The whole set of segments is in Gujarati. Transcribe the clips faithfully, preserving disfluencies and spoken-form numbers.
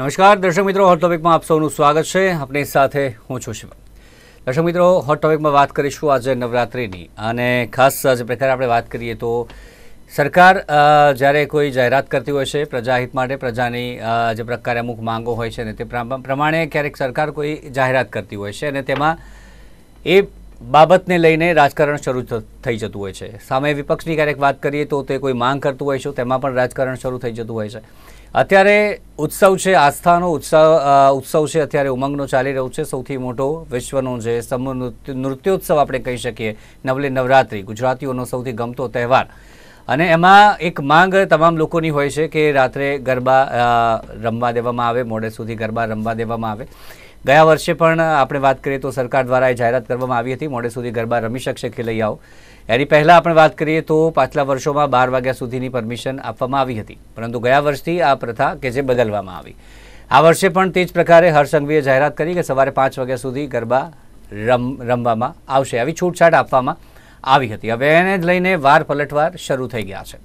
નમસ્કાર દર્શક મિત્રો, હોટ ટોપિકમાં આપ સૌનું સ્વાગત છે. આપણી સાથે હું છું શિવમ. દર્શક મિત્રો, હોટ ટોપિકમાં વાત કરીશું આજે નવરાત્રિની, અને ખાસ જે પ્રકારે આપણે વાત કરીએ તો સરકાર જ્યારે કોઈ જાહેરાત કરતી હોય છે પ્રજાહિત માટે, પ્રજાની જે પ્રકારે અમુક માંગો હોય છે ને તે પ્રમાણે ક્યારેક સરકાર કોઈ જાહેરાત કરતી હોય છે અને તેમાં એ બાબતને લઈને રાજકારણ શરૂ થઈ જતું હોય છે. સામે વિપક્ષની ક્યારેક વાત કરીએ તો તે કોઈ માંગ કરતું હોય છે, તેમાં પણ રાજકારણ શરૂ થઈ જતું હોય છે. અત્યારે ઉત્સવ છે, આસ્થાનો ઉત્સવ ઉત્સવ છે, અત્યારે ઉમંગનો ચાલી રહ્યો છે. સૌથી મોટો વિશ્વનો જે સમૂહ નૃત્યોત્સવ આપણે કહી શકીએ, નવલી નવરાત્રિ, ગુજરાતીઓનો સૌથી ગમતો તહેવાર. અને એમાં એક માંગ તમામ લોકોની હોય છે કે રાત્રે ગરબા રમવા દેવામાં આવે, મોડે સુધી ગરબા રમવા દેવામાં આવે. ગયા વર્ષે પણ આપણે વાત કરીએ તો સરકાર દ્વારા એ જાહેરાત કરવામાં આવી હતી, મોડે સુધી ગરબા રમી શકશે ખેલૈયાઓ. એની પહેલાં આપણે વાત કરીએ તો પાછલા વર્ષોમાં બાર વાગ્યા સુધીની પરમિશન આપવામાં આવી હતી, પરંતુ ગયા વર્ષથી આ પ્રથા કે જે બદલવામાં આવી. આ વર્ષે પણ તે જ પ્રકારે હર્ષ સંઘવીએ જાહેરાત કરી કે સવારે પાંચ વાગ્યા સુધી ગરબા રમ રમવામાં આવશે, આવી છૂટછાટ આપવામાં આવી હતી. હવે એને જ લઈને વાર પલટવાર શરૂ થઈ ગયા છે.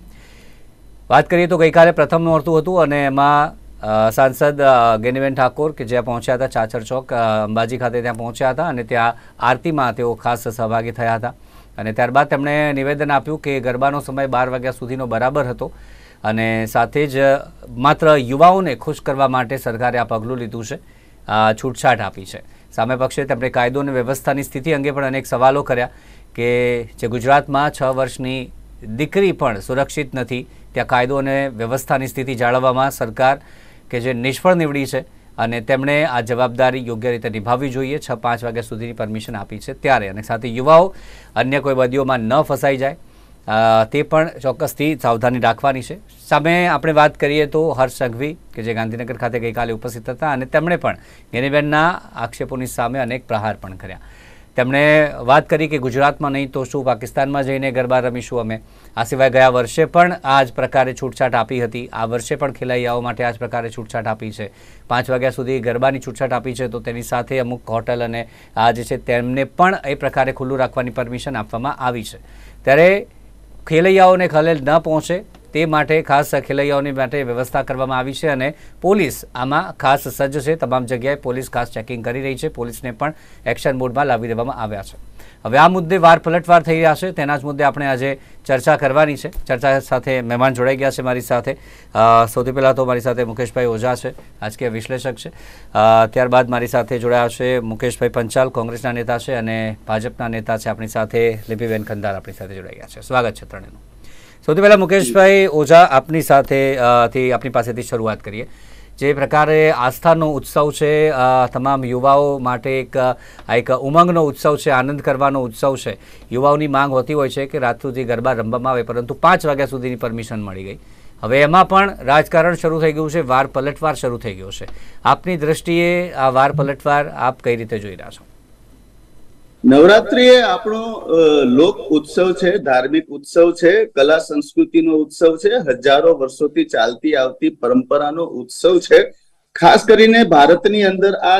વાત કરીએ તો ગઈકાલે પ્રથમ નોરતું હતું અને એમાં સાંસદ ગેનીબેન ઠાકોર કે જ્યાં પહોંચ્યા હતા, ચાચર ચોક અંબાજી ખાતે ત્યાં પહોંચ્યા હતા અને ત્યાં આરતીમાં તેઓ ખાસ સહભાગી થયા હતા. અને ત્યારબાદ તેમણે નિવેદન આપ્યું કે ગરબાનો સમય બાર વાગ્યા સુધીનો બરાબર હતો અને સાથે જ માત્ર યુવાઓને ખુશ કરવા માટે સરકારે આ પગલું લીધું છે, છૂટછાટ આપી છે. સામે પક્ષે તેમણે કાયદો અને વ્યવસ્થાની સ્થિતિ અંગે પણ અનેક સવાલો કર્યા કે જે ગુજરાતમાં છ વર્ષની દીકરી પણ સુરક્ષિત નથી, ત્યાં કાયદો અને વ્યવસ્થાની સ્થિતિ જાળવવામાં સરકાર કે જે નિષ્ફળ નીવડી છે અને તેમણે આ જવાબદારી યોગ્ય રીતે નિભાવવી જોઈએ. છ પાંચ વાગ્યા સુધીની પરમિશન આપી છે ત્યારે, અને સાથે યુવાઓ અન્ય કોઈ બદીઓમાં ન ફસાઈ જાય તે પણ ચોક્કસથી સાવધાની રાખવાની છે. સામે આપણે વાત કરીએ તો હર્ષ સંઘવી કે જે ગાંધીનગર ખાતે ગઈકાલે ઉપસ્થિત હતા અને તેમણે પણ ગેનીબેનના આક્ષેપોની સામે અનેક પ્રહાર પણ કર્યા. તેમણે વાત કરી કે ગુજરાતમાં નહીં તો શું પાકિસ્તાનમાં જઈને ગરબા રમીશું અમે. આ સિવાય ગયા વર્ષે પણ આ જ પ્રકારે છૂટછાટ આપી હતી, આ વર્ષે પણ ખેલૈયાઓ માટે આ જ પ્રકારે છૂટછાટ આપી છે. પાંચ વાગ્યા સુધી ગરબાની છૂટછાટ આપી છે તો તેની સાથે અમુક હોટલ અને આ જે છે તેમને પણ એ પ્રકારે ખુલ્લું રાખવાની પરમિશન આપવામાં આવી છે. ત્યારે ખેલૈયાઓને ખલેલ ન પહોંચે તે માટે ખાસ ખેલૈયાઓની માટે વ્યવસ્થા કરવામાં આવી છે અને પોલીસ આમાં ખાસ સજ્જ છે. તમામ જગ્યાએ પોલીસ ખાસ ચેકિંગ કરી રહી છે, પોલીસને પણ એક્શન મોડમાં લાવી દેવામાં આવ્યા છે. હવે આ મુદ્દે વાર પલટવાર થઈ રહ્યા છે, તેના જ મુદ્દે આપણે આજે ચર્ચા કરવાની છે. ચર્ચા સાથે મહેમાન જોડાઈ ગયા છે મારી સાથે. સૌથી પહેલાં તો મારી સાથે મુકેશભાઈ ઓઝા છે, રાજકીય વિશ્લેષક છે. ત્યારબાદ મારી સાથે જોડાયા છે મુકેશભાઈ પંચાલ, કોંગ્રેસના નેતા છે અને ભાજપના નેતા છે. આપણી સાથે લિપિબેન ખંદાર આપણી સાથે જોડાઈ ગયા છે. સ્વાગત છે ત્રણેયનું. સૌથી પહેલાં મુકેશભાઈ ઓઝા, આપની સાથેથી આપની પાસેથી શરૂઆત કરીએ. જે પ્રકારે આસ્થાનો ઉત્સવ છે, તમામ યુવાઓ માટે એક આ એક ઉમંગનો ઉત્સવ છે, આનંદ કરવાનો ઉત્સવ છે. યુવાઓની માંગ હોતી હોય છે કે રાત સુધી ગરબા રમવામાં આવે, પરંતુ પાંચ વાગ્યા સુધીની પરમિશન મળી ગઈ. હવે એમાં પણ રાજકારણ શરૂ થઈ ગયું છે, વાર પલટવાર શરૂ થઈ ગયો છે. આપની દ્રષ્ટિએ આ વાર પલટવાર આપ કઈ રીતે જોઈ રહ્યા છો? નવરાત્રી એ આપણો લોક ઉત્સવ છે, ધાર્મિક ઉત્સવ છે, કલા સંસ્કૃતિનો ઉત્સવ છે, હજારો વર્ષોથી ચાલતી આવતી પરંપરાનો ઉત્સવ છે. ખાસ કરીને ભારતની અંદર આ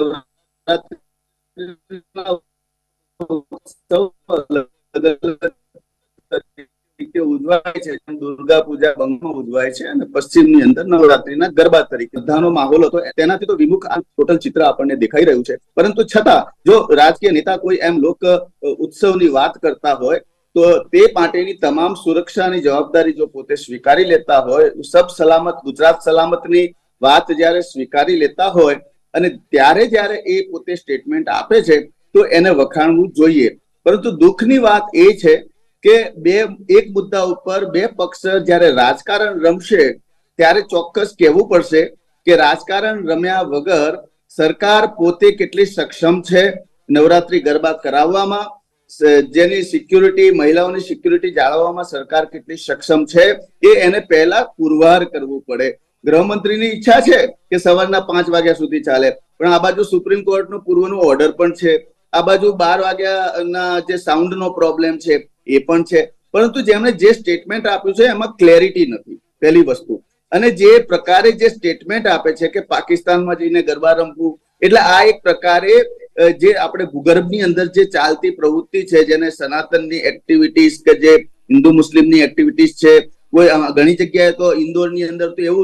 ઉજવાય છે. દુર્ગા પૂજા બંગમાં ઉજવાય છે અને પશ્ચિમની અંદર નવરાત્રીના ગરબા તરીકે બધાનો માહોલ હતો. તેનાથી તો વિમુખ આ ટોટલ ચિત્ર આપણને દેખાઈ રહ્યું છે. પરંતુ છતાં જો રાજકીય નેતા કોઈ એમ લોક ઉત્સવની વાત કરતા હોય તો તે માટેની તમામ સુરક્ષાની જવાબદારી જો પોતે સ્વીકારી લેતા હોય, સબ સલામત ગુજરાત સલામતની વાત જ્યારે સ્વીકારી લેતા હોય અને ત્યારે જ્યારે એ પોતે સ્ટેટમેન્ટ આપે છે તો એને વખાણવું જોઈએ. પરંતુ દુઃખની વાત એ છે કે બે એક મુદ્દા ઉપર બે પક્ષ જ્યારે રાજકારણ રમશે ત્યારે ચોક્કસ કહેવું પડશે કે રાજકારણ રમ્યા વગર સરકાર પોતે કેટલી સક્ષમ છે નવરાત્રી ગરબા કરાવવામાં, જેની સિક્યુરિટી, મહિલાઓની સિક્યુરિટી જાળવવામાં સરકાર કેટલી સક્ષમ છે એ એને પહેલા પુરવાર કરવું પડે. ગૃહમંત્રીની ઈચ્છા છે કે સવારના પાંચ વાગ્યા સુધી ચાલે, પણ આ બાજુ સુપ્રીમ કોર્ટનો પૂર્વનો ઓર્ડર પણ છે, આ બાજુ બાર વાગ્યાના જે સાઉન્ડનો પ્રોબ્લેમ છે એ પણ છે. પરંતુ જેમણે જે સ્ટેટમેન્ટ આપ્યું છે એમાં ક્લેરિટી નથી, પહેલી વસ્તુ. અને જે પ્રકારે જે સ્ટેટમેન્ટ આપે છે કે પાકિસ્તાનમાં જઈને ગરબા રમવું, એટલે આ એક પ્રકારે જે આપણે ભૂગર્ભની અંદર જે ચાલતી પ્રવૃત્તિ છે, જેને સનાતનની એક્ટિવિટીઝ કે જે હિન્દુ મુસ્લિમની એક્ટિવિટીઝ છે, કોઈ ઘણી જગ્યાએ તો ઇન્દોરની અંદર તો એવું છે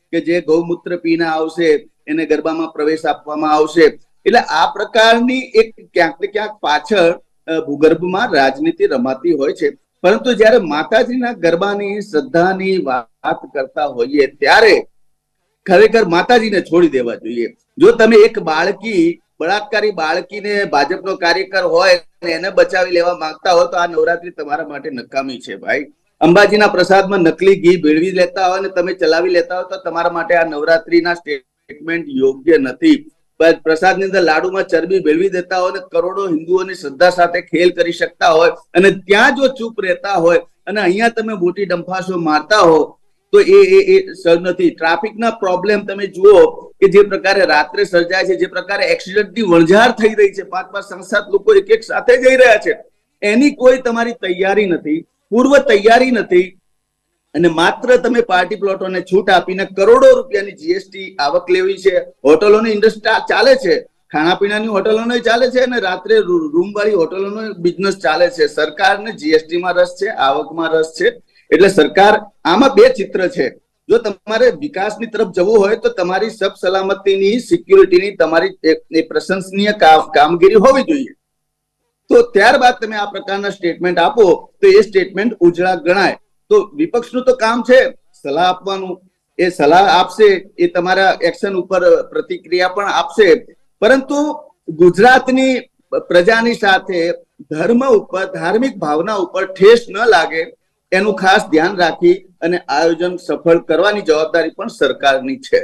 કે જે ગૌમૂત્ર પીને આવશે એને ગરબામાં પ્રવેશ આપવામાં આવશે. એટલે આ પ્રકારની એક ક્યાંક ને ક્યાંક પાછળ ભૂગર્ભમાં રાજનીતિ રમાતી હોય છે. પરંતુ જયારે માતાજીના ગરબાની શ્રદ્ધાની વાત કરતા હોઈએ ત્યારે ખરેખર માતાજીને છોડી દેવા જોઈએ. જો તમે એક બાળકી બળાત્કારી બાળકીને ભાજપનો કાર્યકર હોય એને બચાવી લેવા માંગતા હોય તો આ નવરાત્રી તમારા માટે નકામી છે ભાઈ. અંબાજીના પ્રસાદમાં નકલી ઘી ભેળવી લેતા હોય અને તમે ચલાવી લેતા હોય તો તમારા માટે આ નવરાત્રીના સ્ટેટમેન્ટ યોગ્ય નથી. પ્રસાદની અંદર લાડુમાં ચરબી ભેળવી દેતા હોય અને કરોડો હિન્દુઓની શ્રદ્ધા સાથે ખેલ કરી શકતા હોય અને ત્યાં જો ચૂપ રહેતા હોય અને અહીંયા તમે મોટી ડંફાસો મારતા હો તો એ એ સર નથી. ટ્રાફિકના પ્રોબ્લેમ તમે જુઓ કે જે પ્રકારે રાત્રે સર્જાય છે, જે પ્રકારે એક્સિડન્ટની વણઝાર થઈ રહી છે, પાંચ પાંચ સાત સાત લોકો એક એક સાથે જઈ રહ્યા છે, એની કોઈ તમારી તૈયારી નથી, પૂર્વ તૈયારી નથી. અને માત્ર તમે પાર્ટી પ્લોટોને છૂટ આપીને કરોડો રૂપિયાની જીએસટી આવક લેવી છે. હોટલોની ઇન્ડસ્ટ્રી ચાલે છે, ખાણાપીણાની હોટલોનો ચાલે છે અને રાત્રે રૂમ વાળી હોટલોનો બિઝનેસ ચાલે છે. સરકારને જીએસટીમાં રસ છે, આવકમાં રસ છે. એટલે સરકાર આમાં બે ચિત્ર છે. જો તમારે વિકાસની તરફ જવું હોય તો તમારી સબ સલામતીની સિક્યુરિટીની તમારી પ્રશંસનીય કામગીરી હોવી જોઈએ. તો ત્યારબાદ તમે આ પ્રકારના સ્ટેટમેન્ટ આપો તો એ સ્ટેટમેન્ટ ઉજળા ગણાય. તો વિપક્ષનું તો કામ છે સલાહ આપવાનું. એ સલાહ આપશે, એ તમારા એક્શન ઉપર પ્રતિક્રિયા પણ આપશે, પરંતુ ગુજરાતની પ્રજાની સાથે ધર્મ ઉપર, ધાર્મિક ભાવના ઉપર ઠેસ ન લાગે એનું ખાસ ધ્યાન રાખી અને આયોજન સફળ કરવાની જવાબદારી પણ સરકારની છે.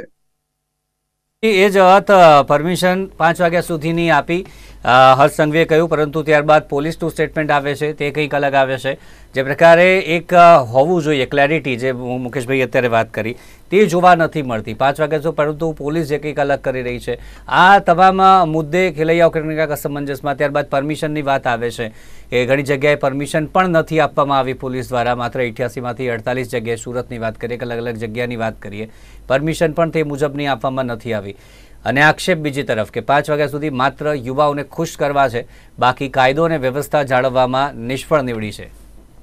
એ જ વાત પરમિશન પાંચ વાગ્યા સુધીની આપી હર્ષ સંઘવીએ કહ્યું, પરંતુ ત્યારબાદ પોલીસનું સ્ટેટમેન્ટ આવે છે તે કંઈક અલગ આવે છે. જે પ્રકારે એક હોવું જોઈએ ક્લેરિટી, જે મુકેશભાઈ અત્યારે વાત કરી, તે જોવા નથી મળતી. પાંચ વાગ્યા તો પરંતુ પોલીસ જે કંઈક અલગ કરી રહી છે. આ તમામ મુદ્દે ખેલૈયાઓ કંઈક અસમંજસમાં. ત્યારબાદ પરમિશનની વાત આવે છે કે ઘણી જગ્યાએ પરમિશન પણ નથી આપવામાં આવી પોલીસ દ્વારા. માત્ર અઠ્યાસીમાંથી અડતાલીસ જગ્યાએ, સુરતની વાત કરીએ કે અલગ અલગ જગ્યાની વાત કરીએ, પરમિશન પણ તે મુજબની આપવામાં નથી આવી. અને આક્ષેપ બીજી તરફ કે પાંચ વાગ્યા સુધી માત્ર યુવાઓને ખુશ કરવા છે, બાકી કાયદો અને વ્યવસ્થા જાળવવામાં નિષ્ફળ નીવડી છે.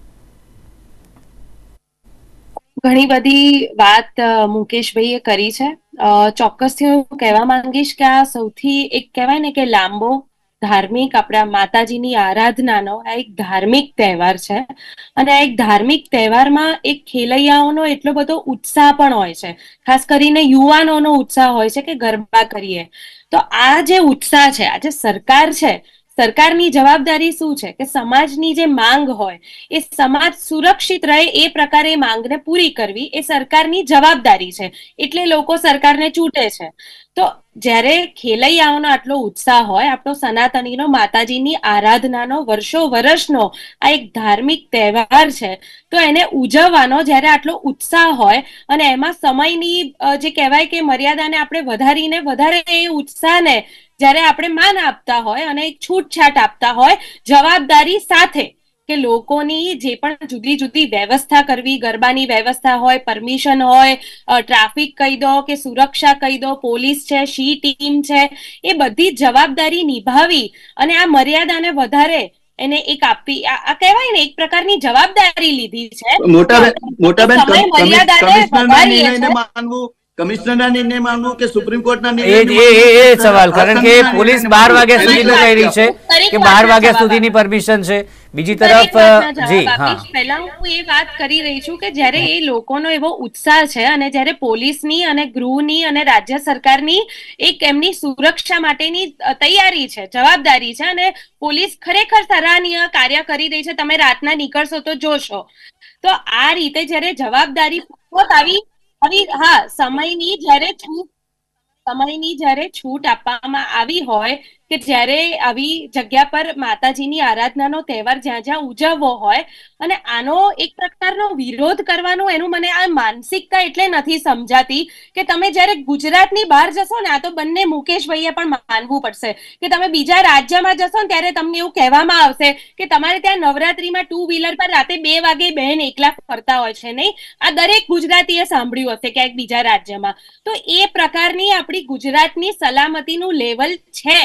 ઘણી બધી વાત મુકેશભાઈએ કરી છે. ચોક્કસથી હું કહેવા માંગીશ કે આ સૌથી એક કહેવાય ને કે લાંબો ધાર્મિક આપણા માતાજીની આરાધનાનો આ એક ધાર્મિક તહેવાર છે. અને આ એક ધાર્મિક તહેવારમાં એક ખેલૈયાઓનો એટલો બધો ઉત્સાહ પણ હોય છે, ખાસ કરીને યુવાનોનો ઉત્સાહ હોય છે કે ગરબા કરીએ. તો આ જે ઉત્સાહ છે, આ જે સરકાર છે, સરકારની જવાબદારી શું છે કે સમાજની જે માંગ હોય એ સમાજ સુરક્ષિત રહે એ પ્રકારે માંગને પૂરી કરવી એ સરકારની જવાબદારી છે. એટલે લોકો સરકારને ચૂંટે છે. તો જ્યારે ખેલૈયાઓનો આટલો ઉત્સાહ હોય, આપણો સનાતનીનો માતાજીની આરાધનાનો વર્ષો વર્ષનો આ એક ધાર્મિક તહેવાર છે, તો એને ઉજવવાનો જ્યારે આટલો ઉત્સાહ હોય અને એમાં સમયની જે કહેવાય કે મર્યાદાને આપણે વધારીને વધારે એ ઉત્સાહને જ્યારે આપણે માન આપતા હોય અને એક છૂટછાટ આપતા હોય જવાબદારી સાથે કે લોકોની જે પણ જુદી જુદી વ્યવસ્થા કરવી, ગરબાની વ્યવસ્થા હોય, પરમિશન હોય, ટ્રાફિક કહી દો કે સુરક્ષા કહી દો, પોલીસ છે, શી ટીમ છે, એ બધી જવાબદારી નિભાવી અને આ મર્યાદાને વધારે એને એક આપી, આ કહેવાય ને એક પ્રકારની જવાબદારી લીધી છે. મોટા મોટાબેન કમિશનરના નિર્ણયને માનવું, કમિશનરના નિર્ણય માનવું કે સુપ્રીમ કોર્ટના નિર્ણય, એ સવાલ, કારણ કે પોલીસ બાર વાગ્યા સુધીનું કહી રહી છે કે બાર વાગ્યા સુધીની પરમિશન છે. બીજી તરફ જી હા, પહેલા હું એ વાત કરી રહી છું કે જ્યારે એ લોકોનો એવો ઉત્સાહ છે અને જ્યારે પોલીસની અને ગૃહની અને રાજ્ય સરકારની એક એમની સુરક્ષા માટેની તૈયારી છે, જવાબદારી છે અને પોલીસ ખરેખર સરાહનીય કાર્ય કરી રહી છે. તમે રાતના નીકળશો તો જોશો. તો આ રીતે જ્યારે જવાબદારી આવી આવી હા સમયની જ્યારે છૂટ સમયની જ્યારે છૂટ આપવામાં આવી હોય કે જ્યારે આવી જગ્યા પર માતાજીની આરાધનાનો તહેવાર જ્યાં જ્યાં ઉજવવો હોય અને આનો એક પ્રકારનો વિરોધ કરવાનો, એનું મને આ માનસિકતા એટલે નથી સમજાતી કે તમે જ્યારે ગુજરાતની બહાર જશો ને, આ તો બંને મુકેશભાઈએ પણ માનવું પડશે કે તમે બીજા રાજ્યમાં જશો ને ત્યારે તમને એવું કહેવામાં આવશે કે તમારે ત્યાં નવરાત્રીમાં ટુ વ્હીલર પર રાતે બે વાગે બહેન એકલા ફરતા હોય છે. નહીં, આ દરેક ગુજરાતીએ સાંભળ્યું હશે ક્યાંક બીજા રાજ્યમાં. તો એ પ્રકારની આપણી ગુજરાતની સલામતીનું લેવલ છે,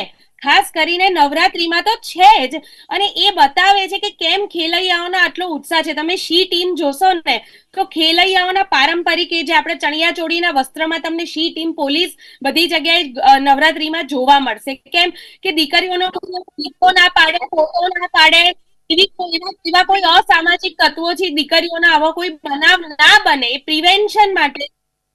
ખાસ કરીને નવરાત્રીમાં તો છે જ, અને એ બતાવે છે કે કેમ ખેલૈયાઓનો આટલો ઉત્સાહ છે. તમે શી ટીમ જોશો ને તો ખેલૈયાઓના પારંપરિક એ જે આપણે ચણિયા ચોળીના વસ્ત્રમાં તમને શી ટીમ પોલીસ બધી જગ્યાએ નવરાત્રીમાં જોવા મળશે. કેમ કે દીકરીઓનો ગીતો ના પાડે, ફોટો ના પાડે, એવા કોઈ અસામાજિક તત્વોથી દીકરીઓના આવો કોઈ બનાવ ના બને એ પ્રિવેન્શન માટે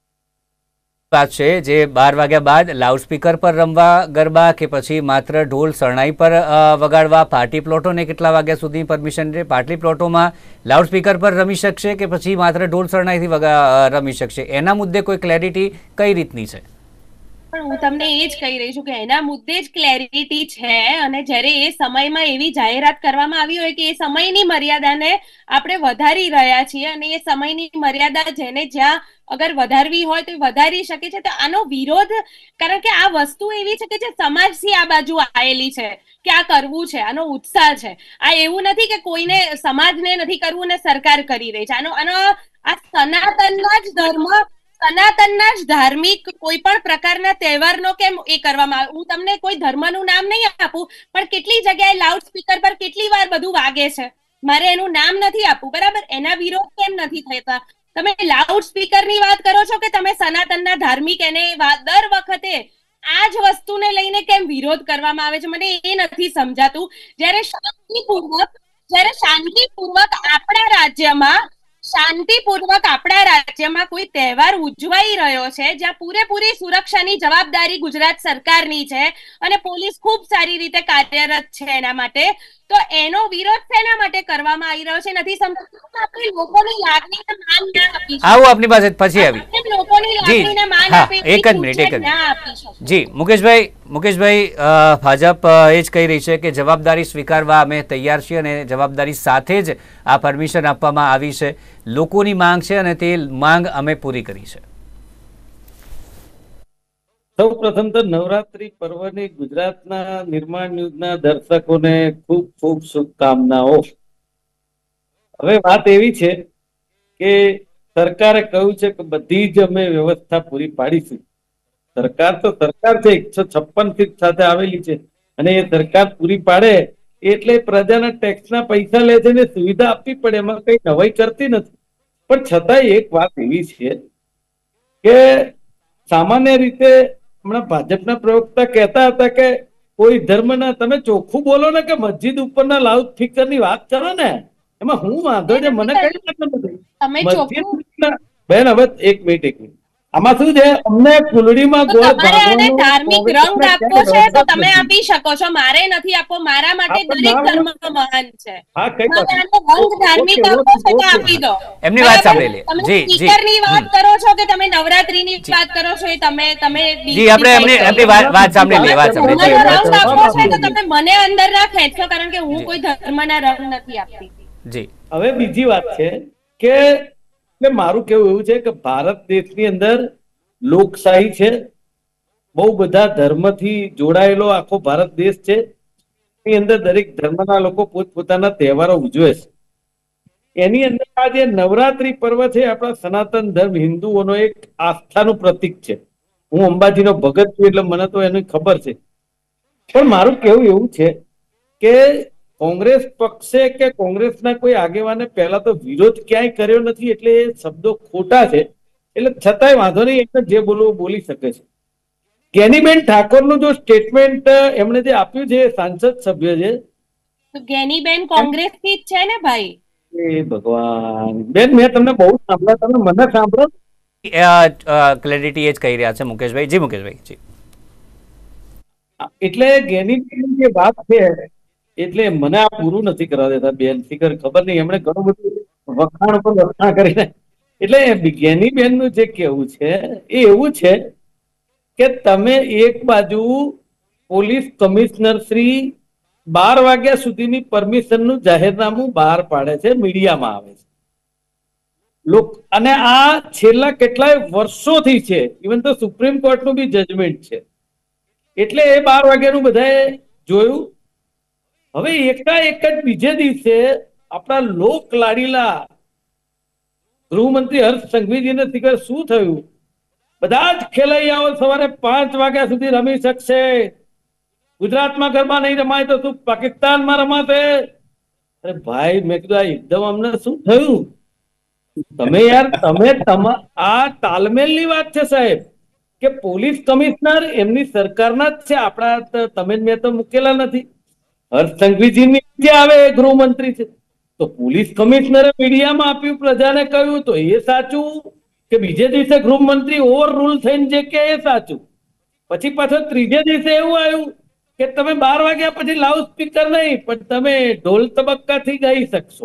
વાત છે. જે બાર વાગ્યા બાદ લાઉડસ્પીકર પર રમવા ગરબા કે પછી માત્ર ઢોલ શરણાઈ પર વગાડવા, પાર્ટી પ્લોટોને કેટલા વાગ્યા સુધી પરમિશન છે? પાર્ટી પ્લોટોમાં લાઉડસ્પીકર પર રમી શકશે કે પછી માત્ર ઢોલ શરણાઈથી રમી શકશે? એના મુદ્દે કોઈ ક્લેરિટી કઈ રીતની છે? પણ હું તમને એ જ કહી રહી છું કે એના મુદ્દે જ ક્લેરિટી છે. અને જ્યારે એ સમયમાં એવી જાહેરાત કરવામાં આવી હોય કે એ સમયની મર્યાદાને આપણે વધારી રહ્યા છીએ, અને એ સમયની મર્યાદા જેને જ્યાં અગર વધારવી હોય તો વધારી શકે છે, તો આનો વિરોધ, કારણ કે આ વસ્તુ એવી છે કે જે સમાજથી આ બાજુ આવેલી છે કે આ કરવું છે, આનો ઉત્સાહ છે. આ એવું નથી કે કોઈને સમાજને નથી કરવું ને સરકાર કરી રહી છે. આનો આનો આ સનાતનના જ ધર્મ, સનાતનના જ ધાર્મિક કોઈ પણ પ્રકારના તહેવારનો કેમ એ કરવામાં આવે? હું તમને કોઈ ધર્મનું નામ નહીં આપું, પણ કેટલી જગ્યાએ લાઉડ સ્પીકર પર કેટલી વાર બધું વાગે છે. મારે એનું નામ નથી આપવું, બરાબર? એના વિરોધ કેમ નથી થતા? તમે લાઉડ સ્પીકરની વાત કરો છો કે તમે સનાતનના ધાર્મિક એને દર વખતે આ જ વસ્તુને લઈને કેમ વિરોધ કરવામાં આવે છે? મને એ નથી સમજાતું. જ્યારે શાંતિપૂર્વક જ્યારે શાંતિપૂર્વક આપણા રાજ્યમાં શાંતિપૂર્વક આપણા રાજ્યમાં કોઈ તહેવાર ઉજવાઈ રહ્યો છે, જ્યાં પૂરેપૂરી સુરક્ષાની જવાબદારી ગુજરાત સરકારની છે અને પોલીસ ખૂબ સારી રીતે કાર્યરત છે એના માટે, તો એનો વિરોધ શેના માટે કરવામાં આવી રહ્યો છે નથી સમજાતું. આપણે લોકોની લાગણીને માન ના આપી શકીએ. આવો આપની પાસે પછી આવી લોકોની લાગણીને માન આપી એક જ મિનિટ એક જ ના આપી શકીએ. જી મુકેશભાઈ, મુકેશભાઈ ભાજપ એ જ કહી રહી છે કે જવાબદારી સ્વીકારવા અમે તૈયાર છીએ અને જવાબદારી સાથે જ આ પરમિશન આપવામાં આવી છે. લોકોની માંગ છે અને તે માંગ અમે પૂરી કરી છે. સૌ પ્રથમ તો નવરાત્રી પર્વની ગુજરાતના નિર્માણ ન્યૂઝના દર્શકોને ખૂબ ખૂબ શુભકામનાઓ. હવે વાત એવી છે કે સરકારે કહ્યું છે કે બધી જ અમે વ્યવસ્થા પૂરી પાડીશું. સરકાર તો સરકાર છે, એકસો છપ્પન સીટ સાથે આવેલી છે, અને એ સરકાર પૂરી પાડે એટલે પ્રજાના ટેક્સના પૈસા લે છે ને સુવિધા આપવી પડે, એમાં કઈ નવાઈ કરતી નથી. પણ છતાંય એક વાત એવી છે કે સામાન્ય રીતે હમણાં ભાજપના પ્રવક્તા કહેતા હતા કે કોઈ ધર્મના, તમે ચોખ્ખું બોલો ને કે મસ્જિદ ઉપરના લાઉડ સ્પીકરની વાત કરો ને, એમાં હું વાંધો છે? મને કઈ વાંધો નથી. મસ્જિદ બેન, હવે એક મિનિટ એક મિનિટ આમાં શું છે, અમને કુલડીમાં ગોળ ભાંગવાનો ધાર્મિક રંગ આપવો છે તો તમે આપી શકો છો, મારે નથી આપવો. મારા માટે દરેક ધર્મ મહાન છે. હા, કઈ રંગ ધાર્મિક આપવો છે તો આપી દો. એમની વાત સાંભળી લે. તમે જી જી સ્પીકરની વાત કરો છો કે તમે નવરાત્રીની વાત કરો છો, એ તમે તમે જી આપણે એમની એમની વાત સાંભળી લે વાત સાંભળી લે. રંગ આપવો છે તો તમે મને અંદર ના ખેંચો, કારણ કે હું કોઈ ધર્મના રંગ નથી આપતી. જી હવે બીજી વાત છે કે એટલે મારું કેવું એવું છે કે ભારત દેશની અંદર લોકશાહી છે, બહુ બધા ધર્મથી જોડાયેલો આખો ભારત દેશ છે. એની અંદર દરેક ધર્મના લોકો પોતપોતાના તહેવારો ઉજવે છે. એની અંદર આ જે નવરાત્રી પર્વ છે, આપણા સનાતન ધર્મ હિન્દુઓનો એક આસ્થાનું પ્રતીક છે. હું અંબાજીનો ભગત છું એટલે મને તો એની ખબર છે. પણ મારું કેવું એવું છે કે કોંગ્રેસ પક્ષે કે કોંગ્રેસના કોઈ આગેવાને પહેલા તો વિરોધ ક્યાંય કર્યો નથી, એટલે એ શબ્દો ખોટા છે. એટલે છતાંય વાંધો નહીં, એટલે જે બોલવું બોલી શકે છે. ગેનીબેન ઠાકોરનું જો સ્ટેટમેન્ટ એમણે જે આપ્યું છે, સાંસદ સભ્ય છે, તો ગેનીબેન કોંગ્રેસથી જ છે ને ભાઈ. એ ભગવાન બેન, મેં તમને બહુ સાંભળ્યા, તમે મને સાંભળો. ક્લેરિટી એ જ કહી રહ્યા છે મુકેશભાઈ. જી મુકેશભાઈ જી. એટલે ગેનીબેન જે વાત છે, એટલે મને આ પૂરું નથી કરવા દેતા બેન. ફિકર ખબર નહીં, એમણે ઘણું બધું વખાણ પર વખાણ કરીને, એટલે ગેનીબેન નું જે કેવું છે એ એવું છે કે તમે એક બાજુ પોલીસ કમિશનર શ્રી બાર વાગ્યા સુધીની પરમિશન નું જાહેરનામું બહાર પાડે છે, મીડિયામાં આવે છે લોક, અને આ છેલ્લા કેટલાય વર્ષોથી છે. ઇવન તો સુપ્રીમ કોર્ટનું બી જજમેન્ટ છે. એટલે એ બાર વાગ્યાનું બધાએ જોયું. હવે એકાએક જ બીજે દિવસે આપણા લોક લાડીલા ગૃહમંત્રી હર્ષ સંઘવીજીને શીખર શું થયું, બધા જ ખેલૈયાઓ સવારે પાંચ વાગ્યા સુધી રમી શકશે, ગુજરાતમાં ગરબા નહીં રમાય તો શું પાકિસ્તાનમાં રમાશે? અરે ભાઈ, મેં કીધું આ એકદમ અમને શું થયું? તમે યાર તમે તમા આ તાલમેલની વાત છે સાહેબ, કે પોલીસ કમિશનર એમની સરકારના જ છે, આપણા તમે મેં તો મૂકેલા નથી. હર્ષ સંઘવીજી નીચે આવે એ ગૃહમંત્રી છે, તો પોલીસ કમિશનરે મીડિયામાં આપ્યું, પ્રજાને કહ્યું, તો એ સાચું કે બીજે દિવસે ગૃહમંત્રી ઓવર રૂલ થઈને જે કે એ સાચું? પછી પાછો ત્રીજે દિવસે એવું આવ્યું કે તમે બાર વાગ્યા પછી લાઉડ સ્પીકર નહીં પણ તમે ઢોલ તબક્કાથી ગાઈ શકશો.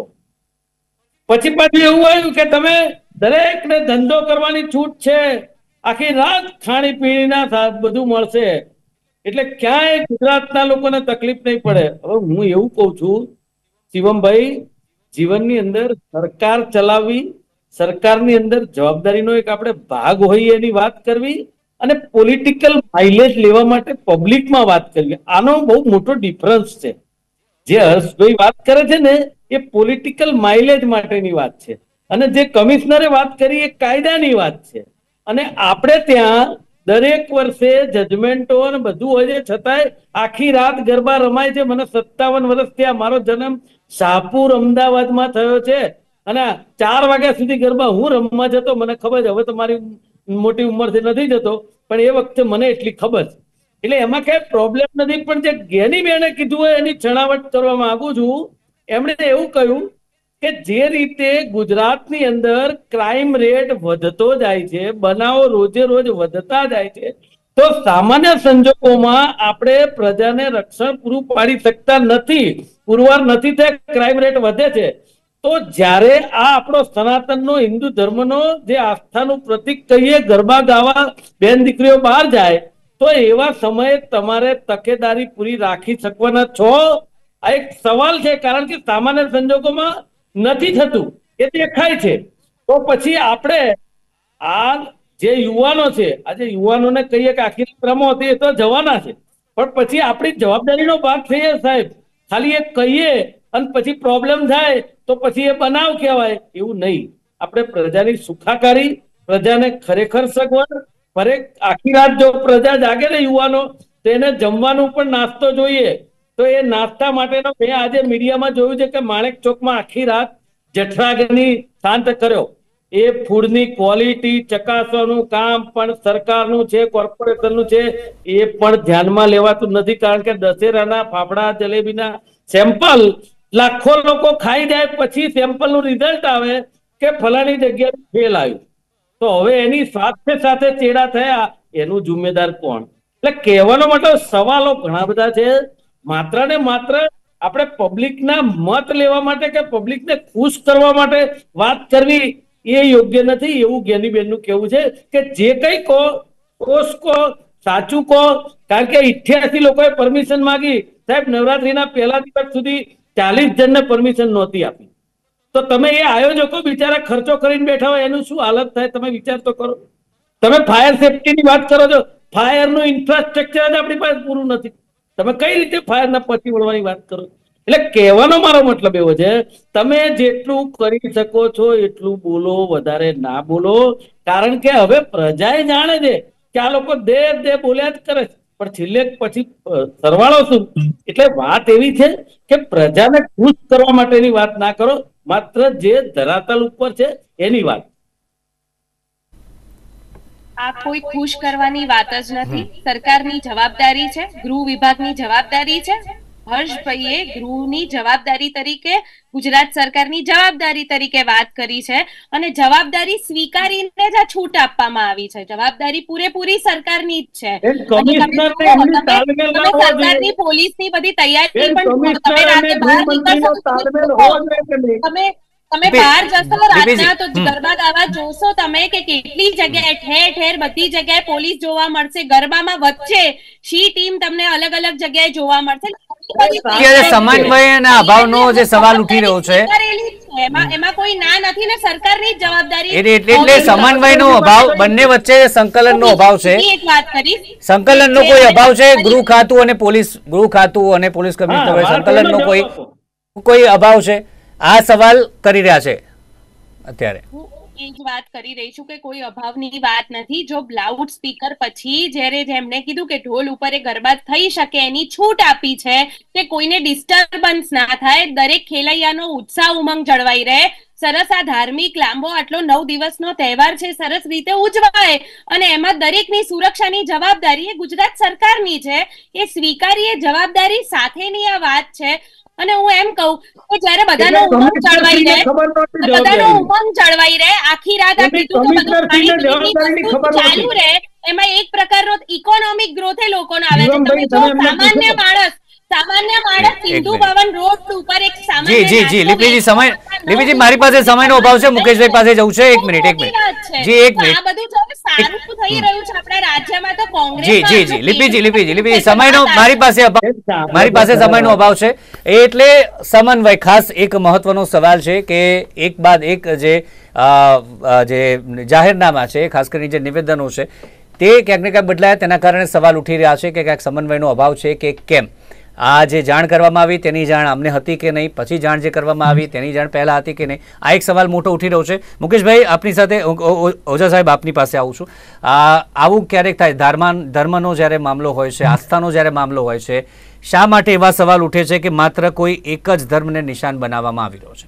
પછી પાછું એવું આવ્યું કે તમે દરેકને ધંધો કરવાની છૂટ છે, આખી રાત ખાણી પીણીના બધું મળશે, એટલે ક્યાંય ગુજરાતના લોકોને તકલીફ નહીં પડે. હવે હું એવું કઉ છું શિવમભાઈ, જીવનની અંદર સરકાર ચલાવવી, સરકારની અંદર જવાબદારીનો એક આપણે ભાગ હોય એની વાત કરવી, અને પોલિટિકલ માઇલેજ લેવા માટે પબ્લિકમાં વાત કરવી, આનો બહુ મોટો ડિફરન્સ છે. જે હર્ષભાઈ વાત કરે છે ને એ પોલિટિકલ માઇલેજ માટેની વાત છે, અને જે કમિશનરે વાત કરી એ કાયદાની વાત છે. અને આપણે ત્યાં દરેક વર્ષે જજમેન્ટો અને બધું હોય છે, છતાંય આખી રાત ગરબા રમાય છે. મને સત્તાવન વર્ષ થયા, મારો જન્મ શાહપુર અમદાવાદમાં થયો છે, અને ચાર વાગ્યા સુધી ગરબા હું રમવા જતો. મને ખબર છે, હવે તો મારી મોટી ઉંમરથી નથી જતો, પણ એ વખતે મને એટલી ખબર છે. એટલે એમાં કઈ પ્રોબ્લેમ નથી. પણ જે જ્ઞાની બેને કીધું હોય એની છણાવટ કરવા માંગુ છું. એમણે એવું કહ્યું કે જે રીતે ગુજરાતની અંદર ક્રાઇમ રેટ વધતો જાય છે, બનાવો રોજે રોજ વધતા જાય છે, તો સામાન્ય સંજોગોમાં આપણે પ્રજાને રક્ષણ પૂરું પાડી શકતા નથી, પુરવાર નથી થયા, ક્રાઇમ રેટ વધે છે. તો જ્યારે આ આપણો સનાતનનો હિન્દુ ધર્મનો જે આસ્થાનું પ્રતીક કહીએ, ગરબા ગાવા બેન દીકરીઓ બહાર જાય, તો એવા સમયે તમારે તકેદારી પૂરી રાખી શકવાના છો? આ એક સવાલ છે, કારણ કે સામાન્ય સંજોગોમાં નથી થતું, એ દેખાય છે. તો પછી આપણે આ જે યુવાનો છે, આજે યુવાનોને કહીએ કે આખી ક્રમો હતી એ તો જવાના છે, પણ પછી આપણી જવાબદારીનો ભાગ થઈએ સાહેબ. ખાલી એક કહીએ અને પછી પ્રોબ્લેમ થાય તો પછી એ બનાવ કહેવાય, એવું નહીં. આપણે પ્રજાની સુખાકારી, પ્રજાને ખરેખર સગવડ, ફરે આખી રાત જો પ્રજા જાગે ને યુવાનો, તો એને જમવાનું પણ નાસ્તો જોઈએ. તો એ નાસ્તા માટેનો મેં આજે મીડિયામાં જોયું છે કે માણેક ચોકમાં આખી રાત જઠરાગ્નિ શાંત કર્યો. એ ફૂડની ક્વોલિટી ચકાસવાનું કામ પણ સરકારનું છે, કોર્પોરેશનનું છે, એ પણ ધ્યાનમાં લેવાતું નથી. કારણ કે દશેરાના ફાફડા જલેબીના સેમ્પલ લાખો લોકો ખાઈ જાય, પછી સેમ્પલનું રિઝલ્ટ આવે કે ફલાણી જગ્યાએ ફેલ આવ્યું. તો હવે એની સાથે સાથે ચેડા થયા, એનું જિમ્મેદાર કોણ? એટલે કહેવાનો મતલબ સવાલો ઘણા બધા છે. માત્ર ને માત્ર આપણે પબ્લિકના મત લેવા માટે કે પબ્લિકને ખુશ કરવા માટે વાત કરવી એ યોગ્ય નથી, એવું જ્ઞાનીબેનનું કહેવું છે. કે જે કઈ કહો કોષ કહો, સાચું કહો. કારણ કે અઠ્યાસી લોકોએ પરમિશન માંગી સાહેબ, નવરાત્રીના પહેલા દિવસ સુધી ચાલીસ જણને પરમિશન નહોતી આપી. તો તમે એ આયોજકો બિચારા ખર્ચો કરીને બેઠા હોય, એનું શું હાલત થાય તમે વિચાર તો કરો. તમે ફાયર સેફટીની વાત કરો છો, ફાયરનું ઇન્ફ્રાસ્ટ્રક્ચર જ આપણી પાસે પૂરું નથી. તમે કઈ રીતે ફાયરના પહોંચી વળવાની વાત કરો? એટલે કહેવાનો મારો મતલબ એવો છે, તમે જેટલું કરી શકો છો એટલું બોલો, વધારે ના બોલો. કારણ કે હવે પ્રજાએ જાણે છે કે આ લોકો દે દે બોલ્યા જ કરે છે, પણ છેલ્લે પછી સરવાળો શું? એટલે વાત એવી છે કે પ્રજાને ખુશ કરવા માટેની વાત ના કરો, માત્ર જે ધરાતલ ઉપર છે એની વાત. આ કોઈ ખુશ કરવાની વાત જ નથી. સરકારની જવાબદારી છે, ગૃહ વિભાગની જવાબદારી છે. હર્ષભાઈએ ગૃહની જવાબદારી તરીકે, ગુજરાત સરકારની જવાબદારી તરીકે વાત કરી છે, અને જવાબદારી સ્વીકારીને જ આ છૂટ આપવામાં આવી છે. જવાબદારી પૂરેપૂરી સરકારની જ છે. સરકારની પોલીસની બધી તૈયારી પણ તમે રાતે બહાર નીકળશો, તમે તમે બહાર જશો રાતના તો ગરબા ગાવા જોશો તમે કે કેટલી જગ્યાએ ઠેર ઠેર બધી જગ્યાએ પોલીસ જોવા મળશે. ગરબામાં વચ્ચે શી ટીમ તમને અલગ અલગ જગ્યાએ જોવા મળશે. સમન્વયના અભાવનો જે સવાલ ઉઠી રહ્યો છે, એમાં કોઈ ના નથી ને, સરકારની જવાબદારી. એટલે સમન્વયનો અભાવ, બંને વચ્ચે સંકલનનો અભાવ છે. એક વાત કરી, સંકલનનો કોઈ અભાવ છે. ગૃહ ખાતું અને પોલીસ, ગૃહ ખાતું અને પોલીસ કમિશનર સંકલનનો કોઈ કોઈ અભાવ છે? આ સવાલ કરી રહ્યા છે અત્યારે. એ જ વાત કરી રહી છું કે કોઈ અભાવની વાત નથી. જો લાઉડ સ્પીકર પછી જ્યારે જેમણે કીધું કે ઢોલ ઉપર એ ગરબા થઈ શકે એની છૂટ આપી છે કે કોઈને ડિસ્ટર્બન્સ ના થાય, દરેક ખેલૈયાનો ઉત્સાહ ઉમંગ જળવાઈ રહે, સરસ આ ધાર્મિક લાંબો આટલો નવ દિવસનો તહેવાર છે સરસ રીતે ઉજવાય અને એમાં દરેકની સુરક્ષાની જવાબદારી એ ગુજરાત સરકારની છે. એ સ્વીકારી એ જવાબદારી સાથેની આ વાત છે. અને હું એમ કહું કે જયારે બધાનો ઉમંગ જળવાઈ રહે બધાનો ઉમંગ જળવાઈ રહે આખી રાત આ કીધું કે બધું ખાણી ચાલુ રહે, એમાં એક પ્રકારનો ઇકોનોમિક ગ્રોથ એ લોકોનો આવે છે. તમે જો સામાન્ય માણસ સામાન્ય માણસ સિંધુ ભવન રોડ ઉપર એક સામાન્ય જી જી જી લીપીજી સમય લીપીજી મારી પાસે સમયનો અભાવ છે, મુકેશભાઈ પાસે જવું છે. એક મિનિટ એક મિનિટ જી એક મિનિટ આ બધું જો સારું થઈ રહ્યું છે આપણા રાજ્યમાં તો કોંગ્રેસ જી જી જી લીપીજી લીપીજી લીપીજી સમયનો મારી પાસે અભાવ મારી પાસે સમયનો અભાવ છે એટલે સમન્વય ખાસ એક મહત્વનો સવાલ છે કે એક બાદ એક જે જે જાહેરનામા છે ખાસ કરીને જે નિવેદનો છે તે ક્યાંક ને ક્યાંક બદલાયા તેના કારણે સવાલ ઉઠી રહ્યા છે કે ક્યાંક સમન્વયનો અભાવ છે કે કેમ. આ જે જાણ કરવામાં આવી તેની જાણ અમને હતી કે નહીં, પછી જાણ જે કરવામાં આવી તેની જાણ પહેલા હતી કે નહીં, આ એક સવાલ મોટો ઉઠી રહ્યો છે. મુકેશભાઈ આપની સાથે ઓઝા સાહેબ આપની પાસે આવું છું. આવું ક્યારેક થાય ધર્મ ધર્મનો જ્યારે મામલો હોય છે, આસ્થાનો જ્યારે મામલો હોય છે, શા માટે એવા સવાલ ઉઠે છે કે માત્ર કોઈ એક જ ધર્મને નિશાન બનાવવામાં આવી રહ્યો છે?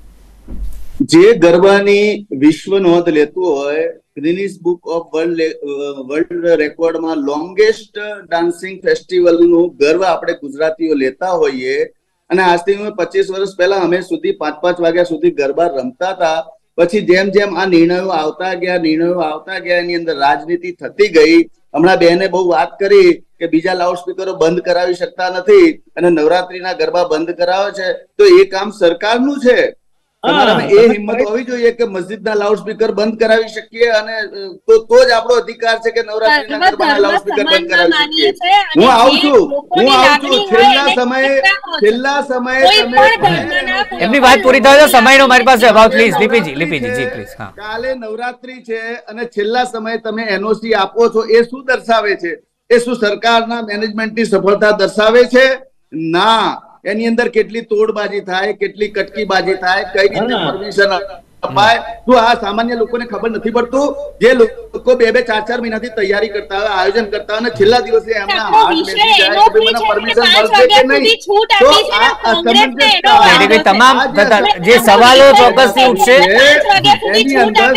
જે ગરબાની વિશ્વ નોંધ લેતું હોય, Guinness book of world world રેકોર્ડમાં લોંગેસ્ટ ડાન્સિંગ ફેસ્ટિવલનું ગર્વ આપણે ગુજરાતીઓ લેતા હોઈએ અને આજથી પચીસ વર્ષ પહેલા અમે સુધી પાંચ પાંચ વાગ્યા સુધી ગરબા રમતા હતા. પછી જેમ જેમ આ નિર્ણયો આવતા ગયા નિર્ણયો આવતા ગયા એની અંદર રાજનીતિ થતી ગઈ. હમણાં બેને બહુ વાત કરી કે બીજા લાઉડ સ્પીકરો બંધ કરાવી શકતા નથી અને નવરાત્રીના ગરબા બંધ કરાવે છે, તો એ કામ સરકારનું છે. તમારામાં એ હિંમત હોવી જોઈએ કે મસ્જિદના લાઉડ સ્પીકર બંધ કરાવી શકીએ અને તો તો જ આપણો અધિકાર છે કે નવરાત્રીના ગરબાના લાઉડ સ્પીકર બંધ કરાવી શકીએ. હું આવું છું હું આવું છું છેલ્લા સમયે છેલ્લા સમયે એમની વાત પૂરી થાય છે, સમયનો મારી પાસે અભાવ. પ્લીઝ લીપીજી લીપીજી જી પ્લીઝ. હા, કાલે નવરાત્રી છે અને છેલ્લા સમયે તમે એનઓસી આપો છો, એ શું દર્શાવે છે? એ શું સરકારના મેનેજમેન્ટની સફળતા દર્શાવે છે? ના, એની અંદર કેટલી તોડબાજી થાય, કેટલી કટકીબાજી થાય, કઈ રીતે પરમિશન અપાય, તો આ સામાન્ય લોકોને ખબર નથી પડતું. જે લોકો બે બે ચાર ચાર મહિનાથી તૈયારી કરતા હોય, આયોજન કરતા હોય અને છેલ્લા દિવસે એમના હાથ બેસી જાય કે મને પરમિશન મળશે કે નહીં, તો આ અસમંજસ તમામ જે સવાલો ચોક્કસથી ઉઠશે. એની અંદર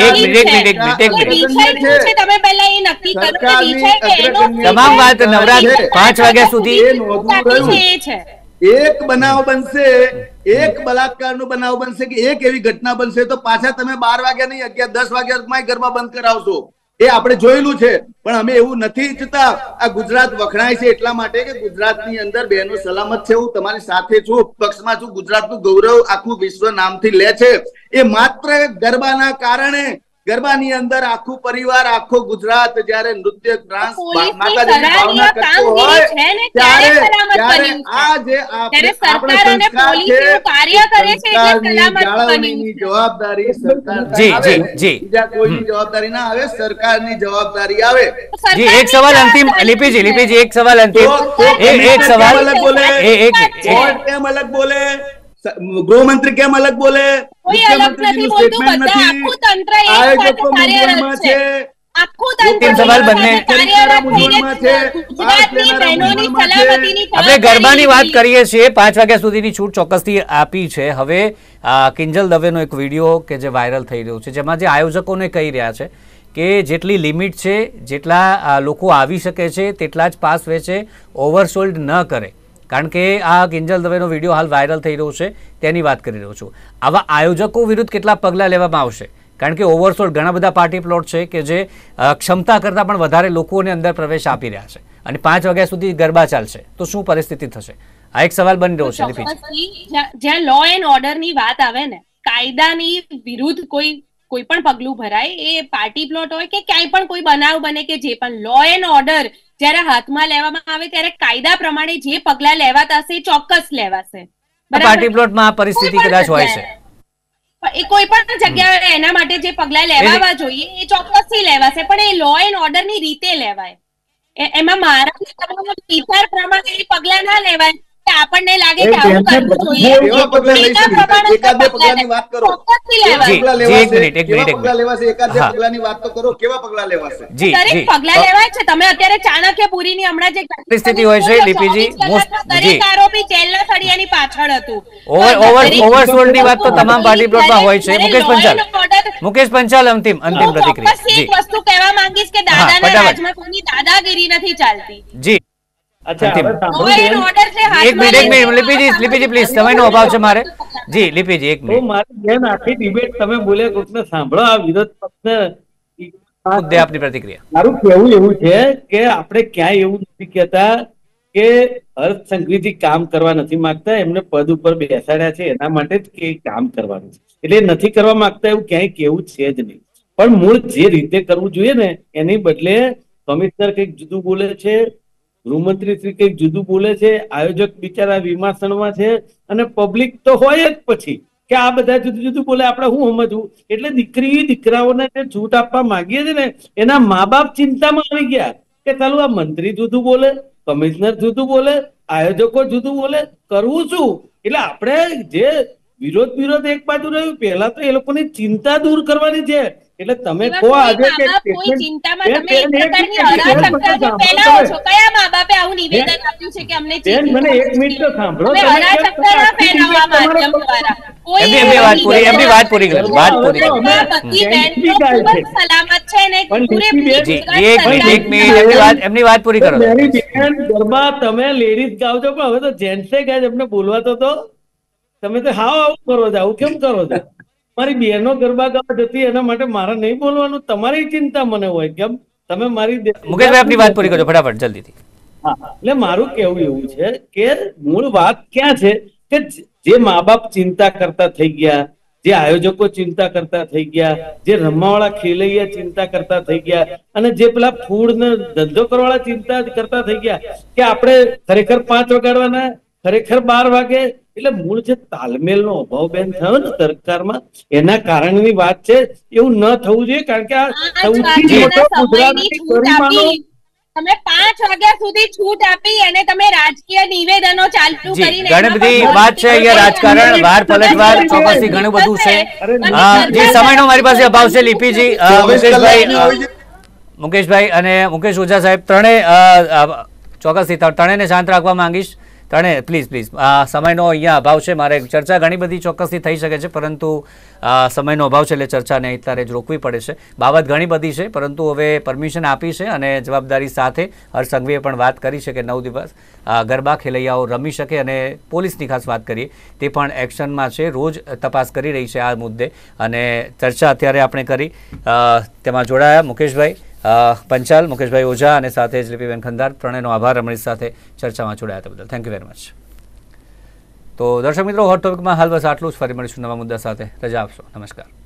તમામ વાત નવરાત્રી પાંચ વાગ્યા સુધી એક બનાવ બનશે, એક બલાત્કારનો બનાવ બનશે કે એક એવી ઘટના બનશે તો પાછા તમે બાર વાગ્યા નહીં અગિયાર દસ વાગ્યા ગરબા બંધ કરાવશો. એ આપણે જોયેલું છે. પણ અમે એવું નથી ઈચ્છતા. આ ગુજરાત વખણાય છે એટલા માટે કે ગુજરાતની અંદર બહેનો સલામત છે. હું તમારી સાથે છું, પક્ષમાં છું. ગુજરાતનું ગૌરવ આખું વિશ્વ નામથી લે છે. એ માત્ર ગરબાના કારણે ગરબાની અંદર આખું પરિવાર આખો ગુજરાત જ્યારે નૃત્ય ડાન્સ માતાજીની ભાવના કરતો હોય ત્યારે ત્યારે આ જે આપણા સંસ્કાર છે સરકારની જાળવણીની જવાબદારી સરકાર જી જી જી બીજા કોઈની જવાબદારી ના આવે, સરકારની જવાબદારી આવે. જી એક સવાલ અંતિમ લીપીજી લીપીજી એક સવાલ અંતિમ એક સવાલ અલગ બોલે, કોર્ટ કેમ અલગ બોલે, ગૃહમંત્રી કેમ અલગ બોલે, મુખ્યમંત્રીનું સ્ટેટમેન્ટ નથી, આયોજકો મૂંઝવણમાં છે, આપણે ગરબાની વાત કરીએ છીએ. પાંચ વાગ્યા સુધીની છૂટ ચોક્કસથી આપી છે. હવે કિંજલ દવેનો એક વિડીયો કે જે વાયરલ થઈ રહ્યો છે જેમાં જે આયોજકોને કહી રહ્યા છે કે જેટલી લિમિટ છે, જેટલા લોકો આવી શકે છે તેટલા જ પાસ વેચે, ઓવરસોલ્ડ ન કરે. કારણ કે આ કિંજલ દવેનો વિડીયો હાલ વાયરલ થઈ રહ્યો છે તેની વાત કરી રહ્યો છું. આવા આયોજકો વિરુદ્ધ કેટલા પગલાં લેવામાં આવશે? કારણ કે ઓવરસોલ્ડ ઘણા બધા પાર્ટી પ્લોટ છે કે જે ક્ષમતા કરતાં પણ વધારે લોકોને અંદર પ્રવેશ આપી રહ્યા છે અને પાંચ વાગ્યા સુધી ગરબા ચાલશે તો શું પરિસ્થિતિ થશે? આ એક સવાલ બની રહ્યો છે. જ્યાં લો એન્ડ ઓર્ડર ની વાત આવે ને, કાયદાની વિરુદ્ધ કોઈ કોઈ પણ પગલું ભરાય, એ પાર્ટી પ્લોટ હોય કે ક્યાંય પણ કોઈ બનાવ બને કે જે પણ લો એન્ડ ઓર્ડર જયારે હાથમાં લેવામાં આવે ત્યારે કાયદા પ્રમાણે જે પગલા લેવાતા હશે ચોક્કસ લેવાશે. પાર્ટી પ્લોટમાં આ પરિસ્થિતિ કદાચ હોય છે, એ કોઈ પણ જગ્યાએ એના માટે જે પગલા લેવા જોઈએ એ ચોક્કસથી લેવાશે, પણ એ લો એન્ડ ઓર્ડર ની રીતે લેવાય. એમાં મારા વિચાર પ્રમાણે એ પગલા ના લેવાય કે આપણને લાગે કે આવું કરવું જોઈએ કેવા પગલા લઈ એના શકે? પ્રમાણે એકાદ બે પગલાં પગલાની વાત કરો. ચોક્કસથી કેવા લેવાય. પગલા જી, એક લેવાશે? મિનિટ, એક મિનિટ, કેવા એક પગલા મિનિટ. લેવાશે? એકાદ બે હા. પગલાની વાત તો કરો. કેવા પગલા લેવાશે? જી દરેક જી પગલા લેવાય છે. તમે અત્યારે ચાણક્યપુરીની હમણાં જે પરિસ્થિતિ હોય છે, લીપીજી, most- દરેક જી. આરોપી જેલના સળિયાની પાછળ હતું. ઓવર ઓવર દરેક- ઓવરસોલ્ડની વાત તો તમામ પાર્ટી પ્લોટમાં હોય છે. દરેક Mukesh law Panchal and order- Mukesh Panchal અંતિમ અંતિમ હું પ્રતિક્રિયા. ચોક્કસથી જી એક વસ્તુ કહેવા માંગીશ કે હા, દાદાના ફટાફટ. રાજમાં કોઈની દાદાગીરી નથી ચાલતી. જી અચ્છા અંતિમ. હવે Law સાંભળો and બેન. order છે એક હાથમાં મિનિટ એક લઈને મિનિટ લીપીજી લીપીજી પ્લીઝ સમયનો અભાવ છે મારે. જી લીપીજી એક તો મિનિટ મારી બેન આખી ડિબેટ તમે બોલે કોકને સાંભળો આ વિરોધ પક્ષને મુદ્દે આપની પ્રતિક્રિયા. મારું કહેવું એવું છે કે આપણે ક્યાંય એવું નથી કહેતા કે હર્ષ સંઘવીજી કામ કરવા નથી માંગતા, એમને પદ ઉપર બેસાડ્યા છે એના માટે જ કે કામ કરવાનું છે, એટલે એ નથી કરવા માંગતા એવું ક્યાંય કેવું છે જ નહીં. પણ મૂળ જે રીતે કરવું જોઈએ ને એની બદલે કમિશનર કંઈક જુદું બોલે છે, ગૃહમંત્રી શ્રી કંઈક જુદું બોલે છે, આયોજક બિચારા વિમાસણમાં છે, અને પબ્લિક તો હોય જ પછી કે આ બધા જુદું જુદું બોલે, આપણે શું સમજવું? એટલે દીકરી દીકરાઓને જે છૂટ આપવા માંગીએ છીએ ને એના મા બાપ ચિંતામાં આવી ગયા કે ચાલુ આ મંત્રી જુદું બોલે, કમિશનર જુદું બોલે, આયોજકો જુદું બોલે, કરવું શું? એટલે આપણે જે વિરોધ વિરોધ એક બાજુ રહ્યું, પહેલા તો એ લોકોની ચિંતા દૂર કરવાની છે. એટલે તમે એવા કહો કોઈ આજે કે મા-બાપ કોઈ statement- ચિંતામાં બેન, તમે એક બેન, એક પ્રકારની મિનિટ, બેન, અરાજકતા જો સાંભળો ફેલાવો તમે. છો. કયા મા બાપે આવું નિવેદન આપ્યું છે કે અમને બેન, મને એક મિનિટ તો સાંભળો. તમે તમે કેમ અરાજકતા ના આખી ફેલાવવા debate માધ્યમ તમારો- દ્વારા. કોઈ એમની એમની વાત પૂરી એમની વાત પૂરી કરી વાત પૂરી હવે કરી. અમે બધી ગેંગસ્ટી બહેનો ગાય ખૂબ છે. જ સલામત છે ને પણ પૂરેપૂરી દીકરી જી ગુજરાત જી એક મિનિટ એક મિનિટ એમની વાત એમની વાત પૂરી કરો. મેરી બેન ગરબા તમે લેડીઝ ગાવ છો, પણ હવે તો જેન્ટ્સે ગાય છે. એમને બોલવા તો દો. તમે તો હાવ આવું કરો છો, આવું કેમ કરો છો? મારી બહેનો ગરબા ગાવા જતી એના માટે મારે નહીં બોલવાનું? તમારી ચિંતા મને હોય કેમ? તમે મારી દે- મુકેશભાઈ આપની વાત પૂરી કરજો ફટાફટ જલ્દીથી. હા, એટલે મારું કેવું એવું છે કે મૂળ વાત ક્યાં છે કે જે મા બાપ ચિંતા કરતા થઈ ગયા, જે આયોજકો ચિંતા કરતા થઈ ગયા, જે રમવાવાળા ખેલૈયા ચિંતા કરતા થઈ ગયા, અને જે પેલા ફૂડ ને ધંધો કરવાવાળા ચિંતા કરતા થઈ ગયા કે આપણે ખરેખર પાંચ વગાડવાના, ખરેખર બાર વાગે. એટલે મૂળ જે તાલમેલનો અભાવ બેન થયો ને સરકારમાં, એના કારણની વાત છે. એવું ન થવું જોઈએ, કારણ કે આ પાંચ સૌથી મોટો વાગ્યાના સમયની ગુજરાતની છૂટ ગરિમાનો આપી. તમે પાંચ વાગ્યા સુધી છૂટ આપી અને તમે રાજકીય નિવેદનો ચાલુ જી કરીને ઘણી એમાં બધી પણ વાત છે અહીંયા, રાજકારણ વાર પલટવાર ચોક્કસથી ઘણું બધું છે. અ, જી સમયનો મારી પાસે અભાવ છે. લીપીજી અ, મુકેશભાઈ અ, મુકેશભાઈ અને મુકેશ ઓઝા સાહેબ ત્રણેય અ, અ, ચોક્કસથી ત- ત્રણેયને શાંત રાખવા માંગીશ. ત્રણે પ્લીઝ પ્લીઝ સમયનો અહીંયા અભાવ છે. મારે ચર્ચા ઘણી બધી ચોક્કસથી થઈ શકે છે, પરંતુ અ, સમયનો અભાવ છે એટલે ચર્ચાને અત્યારે જ રોકવી પડે છે. બાબત ઘણી બધી છે, પરંતુ હવે પરમિશન આપી છે અને જવાબદારી સાથે હર્ષ સંઘવીએ પણ વાત કરી છે કે નવ દિવસ અ, ગરબા ખેલૈયાઓ રમી શકે, અને પોલીસની ખાસ વાત કરીએ તે પણ એક્શનમાં છે, રોજ તપાસ કરી રહી છે આ મુદ્દે. અને ચર્ચા અત્યારે આપણે કરી, અ, તેમાં જોડાયા મુકેશભાઈ અ, પંચાલ, મુકેશભાઈ ઓઝા અને સાથે જ લીપીબેન ખંદાર. ત્રણેયનો આભાર અમારી સાથે ચર્ચામાં જોડાયા હતા બદલ. Thank you very much. તો દર્શક મિત્રો, હોટ ટોપિકમાં હાલ બસ આટલું જ. ફરી મળીશું નવા મુદ્દા સાથે. રજા આપશો. નમસ્કાર.